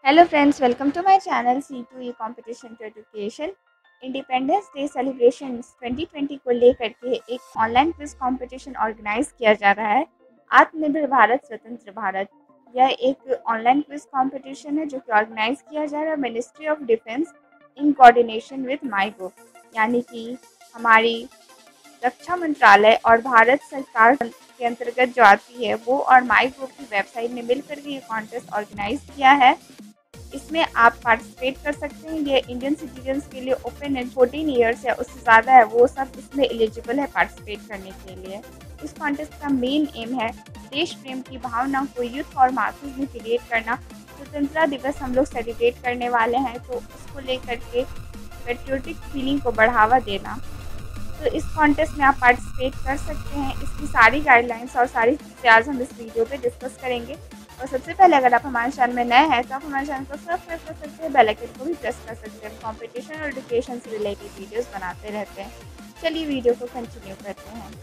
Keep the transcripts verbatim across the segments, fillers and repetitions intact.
Hello friends, welcome to my channel C to E Competition to Education। Independence day celebrations twenty twenty को लेकर के एक online quiz competition organise किया जा रहा है। आत्मनिर्भर भारत स्वतंत्र भारत, यह एक ऑनलाइन क्विज कंपटीशन है जो कि ऑर्गेनाइज किया जा रहा है ministry of defence in coordination with MyGov, यानी कि हमारी रक्षा मंत्रालय और भारत सरकार के अंतर्गत जो आती है वो और माईगोव की वेबसाइट ने मिलकर के ये कॉन्टेस्ट ऑर्गेनाइज किया है। इसमें आप पार्टिसिपेट कर सकते हैं। ये इंडियन सिटीजन्स के लिए ओपन है, फोर्टीन ईयर्स या उससे ज़्यादा है वो सब इसमें एलिजिबल है पार्टिसिपेट करने के लिए। इस कॉन्टेस्ट का मेन एम है देश प्रेम की भावना को यूथ और मासेस में क्रिएट करना। स्वतंत्रता दिवस हम लोग सेलिब्रेट करने वाले हैं तो उसको लेकर के पेट्रियोटिक फीलिंग को बढ़ावा देना। तो इस कॉन्टेस्ट में आप पार्टिसिपेट कर सकते हैं। इसकी सारी गाइडलाइंस और सारी चीज़ें आज हम इस वीडियो पे डिस्कस करेंगे। और सबसे पहले अगर आप हमारे चैनल में नए हैं तो आप हमारे चैनल को सब्सक्राइब कर सकते हैं, बेल आइकन को भी प्रेस कर सकते हैं। कंपटीशन और एजुकेशन से रिलेटेड वीडियोस बनाते रहते हैं। चलिए वीडियो को कंटिन्यू करते हैं।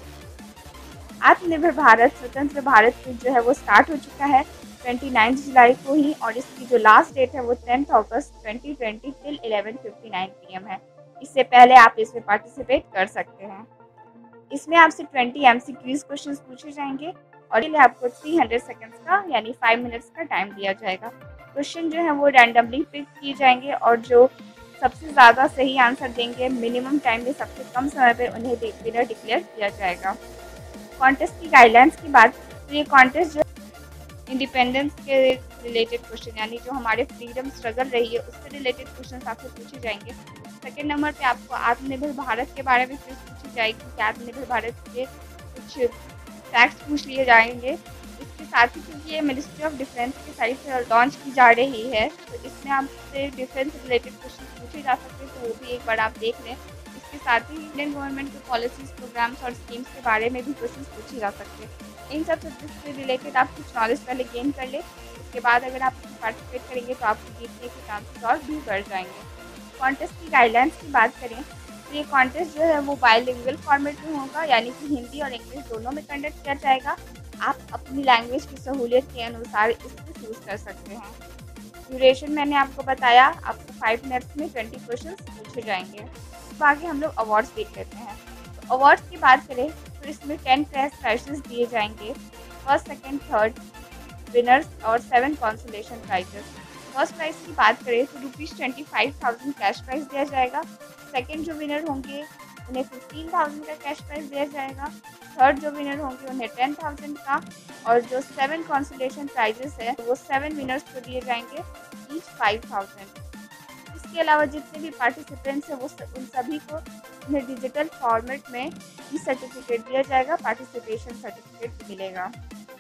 आत्मनिर्भर भारत स्वतंत्र भारत जो है वो स्टार्ट हो चुका है ट्वेंटी नाइन्थ जुलाई को ही, और इसकी जो लास्ट डेट है वो tenth August twenty twenty till eleven fifty nine P M है। इससे पहले आप इसमें पार्टिसिपेट कर सकते हैं। इसमें आपसे twenty M C Qs question पूछे जाएंगे और इसलिए आपको थ्री हंड्रेड सेकेंड्स का यानी फाइव मिनट्स का टाइम दिया जाएगा। क्वेश्चन जो है वो रैंडमली पिक किए जाएंगे और जो सबसे ज़्यादा सही आंसर देंगे मिनिमम टाइम में सबसे कम समय पर उन्हें विनर डिक्लेयर किया जाएगा। कॉन्टेस्ट की गाइडलाइंस की बात तो ये कॉन्टेस्ट जो इंडिपेंडेंस के रिलेटेड क्वेश्चन यानी जो हमारे फ्रीडम स्ट्रगल रही है उससे रिलेटेड क्वेश्चन आपसे पूछे जाएंगे। सेकेंड नंबर पे आपको आत्मनिर्भर भारत के बारे में क्विज पूछी जाएगी कि आत्मनिर्भर भारत के कुछ फैक्ट्स पूछ लिए जाएंगे। इसके साथ ही क्योंकि ये मिनिस्ट्री ऑफ डिफेंस की साइड से लॉन्च की जा रही है तो इसमें आपसे डिफेंस रिलेटेड क्वेश्चन पूछे जा सकते हैं, तो वो भी एक बार आप देख लें। इसके साथ ही इंडियन गवर्नमेंट के पॉलिसीज, प्रोग्राम्स और स्कीम्स के बारे में भी क्वेश्चन पूछे जा सकते हैं। इन सब सब्जेक्ट से रिलेटेड आप कुछ नॉलेज पहले गेन कर ले, उसके बाद अगर आप इसमें पार्टिसिपेट करेंगे तो आपको जीतने के चांसेस और भी बढ़ जाएंगे। कॉन्टेस्ट की गाइडलाइंस की बात करें तो ये कॉन्टेस्ट जो है वो बायलिंगुअल फॉर्मेट में होगा, यानी कि हिंदी और इंग्लिश दोनों में कंडक्ट किया जाएगा। आप अपनी लैंग्वेज की सहूलियत के अनुसार इसको चूज़ कर सकते हैं। ड्यूरेशन मैंने आपको बताया, आपको फाइव मिनट्स में ट्वेंटी क्वेश्चन पूछे जाएंगे। तो आगे हम लोग अवार्ड्स देख लेते हैं। तो अवार्ड्स की बात करें तो इसमें टेन कैश प्राइजेस दिए जाएंगे, फर्स्ट सेकेंड थर्ड विनर्स और seven consolation prizes. First prize की बात करें तो rupees twenty five thousand cash prize दिया जाएगा। सेकंड जो विनर होंगे उन्हें फिफ्टीन थाउजेंड का कैश प्राइज़ दिया जाएगा। थर्ड जो विनर होंगे उन्हें टेन थाउजेंड का, और जो सेवन कॉन्सोलेशन प्राइजेस है वो सेवन विनर्स को दिए जाएंगे, ईच फाइव थाउजेंड। इसके अलावा जितने भी पार्टिसिपेंट्स हैं वो उन सभी को उन्हें डिजिटल फॉर्मेट में ई सर्टिफिकेट दिया जाएगा, पार्टिसिपेशन सर्टिफिकेट मिलेगा।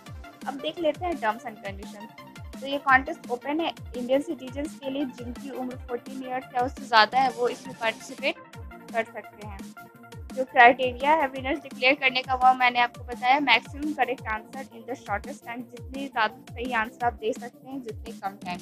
अब देख लेते हैं टर्म्स एंड कंडीशन। तो ये कॉन्टेस्ट ओपन है इंडियन सिटीजन्स के लिए जिनकी उम्र फोर्टीन ईयर्स या उससे ज़्यादा है वो इसमें पार्टिसिपेट कर सकते हैं। जो क्राइटेरिया है विनर्स डिक्लेयर करने का वो मैंने आपको बताया, maximum correct answer in the shortest time, जितनी ज़्यादा सही आंसर आप दे सकते हैं जितने कम टाइम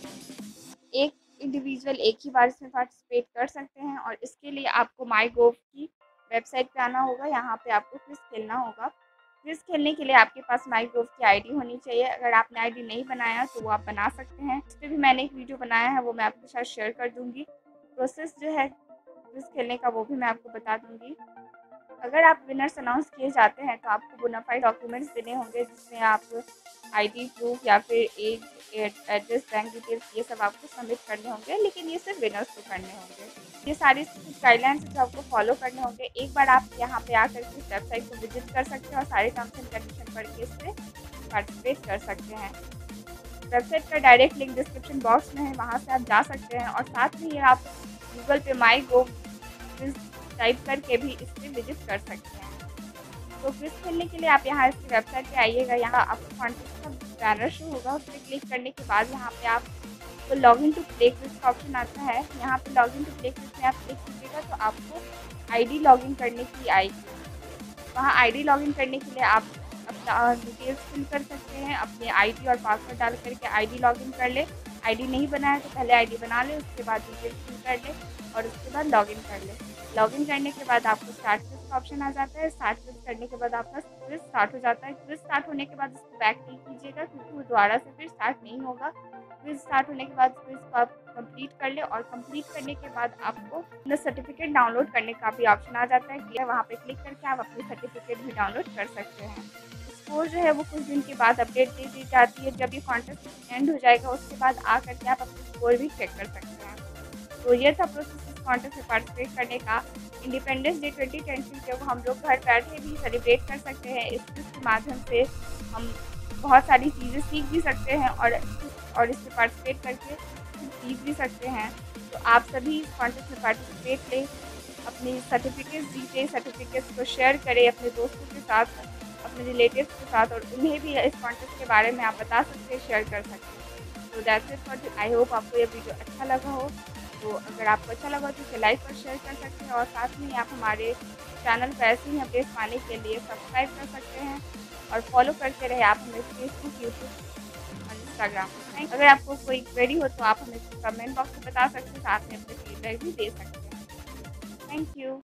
में। एक इंडिविजुअल एक ही बार इसमें पार्टिसिपेट कर सकते हैं और इसके लिए आपको माई गोव की वेबसाइट पे आना होगा। यहाँ पे आपको क्विज खेलना होगा। क्विज खेलने के लिए आपके पास माईगोव की आईडी होनी चाहिए। अगर आपने आईडी नहीं बनाया तो वो आप बना सकते हैं। इस पर भी मैंने एक वीडियो बनाया है, वो मैं आपके साथ शेयर कर दूंगी। प्रोसेस जो है क्विज खेलने का वो भी मैं आपको बता दूंगी। अगर आप विनर्स अनाउंस किए जाते हैं तो आपको बोनाफाइड डॉक्यूमेंट्स देने होंगे, जिसमें आप आईडी प्रूफ या फिर एज, एड्रेस, बैंक डिटेल्स ये सब आपको सबमिट करने होंगे, लेकिन ये सिर्फ विनर्स को करने होंगे। ये सारी गाइडलाइंस जो आपको फॉलो करने होंगे। एक बार आप यहाँ पे आकर के इस वेबसाइट को विजिट कर सकते हैं और सारे टर्म्स एंड कंडीशन पढ़ के इससे पार्टिसिपेट कर सकते हैं। वेबसाइट का डायरेक्ट लिंक डिस्क्रिप्शन बॉक्स में है, वहाँ से आप जा सकते हैं। और साथ में ही आप गूगल पे माई गो टाइप करके भी इस पर विजिट कर सकते हैं। तो क्विज खेलने के लिए आप यहाँ इसकी वेबसाइट पे आइएगा। यहाँ आपको कॉन्टेस्ट का बैनर शो होगा, उस पर क्लिक करने के बाद यहाँ पे आप तो log in to play quiz का ऑप्शन आता है। यहाँ पे log in to play quiz में आप क्लिक कीजिएगा तो आपको आईडी लॉगिन करने की आएगी। वहाँ आईडी लॉगिन करने के लिए आप अपना डिटेल्स फिल कर सकते हैं, अपने आईडी और पासवर्ड डाल करके आईडी लॉगिन कर ले। आईडी नहीं बनाया तो पहले आईडी बना ले, उसके बाद डिटेल्स फिल कर ले और उसके बाद लॉगिन कर ले। लॉगिन करने के बाद आपको स्टार्ट क्विज का ऑप्शन आ जाता है। स्टार्ट क्विज करने के बाद आपका क्विज स्टार्ट हो जाता है। क्विज स्टार्ट होने के बाद उसको बैक नहीं कीजिएगा क्योंकि वो दोबारा से फिर स्टार्ट नहीं होगा। क्विज़ स्टार्ट होने के बाद क्विज़ को आप कंप्लीट कर लें और कंप्लीट करने के बाद आपको अपना सर्टिफिकेट डाउनलोड करने का भी ऑप्शन आ जाता है कि वहाँ पे क्लिक करके आप अपनी सर्टिफिकेट भी डाउनलोड कर सकते हैं। स्कोर जो है वो कुछ दिन के बाद अपडेट दे दी जाती है। जब ये कॉन्टेस्ट एंड हो जाएगा उसके बाद आ करके आप अपने स्कोर भी चेक कर सकते हैं। तो ये था प्रोसेस इस कॉन्टेस्ट में पार्टिसिपेट करने का। इंडिपेंडेंस डे ट्वेंटी ट्वेंटी को हम लोग घर बैठे भी सेलिब्रेट कर सकते हैं। इस क्विज़ के माध्यम से हम बहुत सारी चीज़ें सीख भी सकते हैं और और इसमें पार्टिसिपेट करके सीख भी सकते हैं। तो आप सभी इस कॉन्टेस्ट में पार्टिसिपेट लें, अपनी सर्टिफिकेट्स दीजिए, सर्टिफिकेट्स को शेयर करें अपने दोस्तों के साथ, अपने रिलेटिव्स के साथ, और उन्हें भी इस कॉन्टेस्ट के बारे में आप बता सकते हैं, शेयर कर सकते हैं। तो that's it for, I hope आपको ये वीडियो अच्छा लगा हो। तो अगर आपको अच्छा लगा तो इसे लाइक और शेयर कर सकते हैं, और साथ में आप हमारे चैनल पर ऐसे ही अपडेट्स पाने के लिए सब्सक्राइब कर सकते हैं और फॉलो करते रहे आप हमें फेसबुक, यूट्यूब और इंस्टाग्राम पर। अगर आपको कोई क्वेरी हो तो आप हमें कमेंट बॉक्स में बता सकते हैं, साथ में अपने फीडबैक भी दे सकते हैं। Thank you.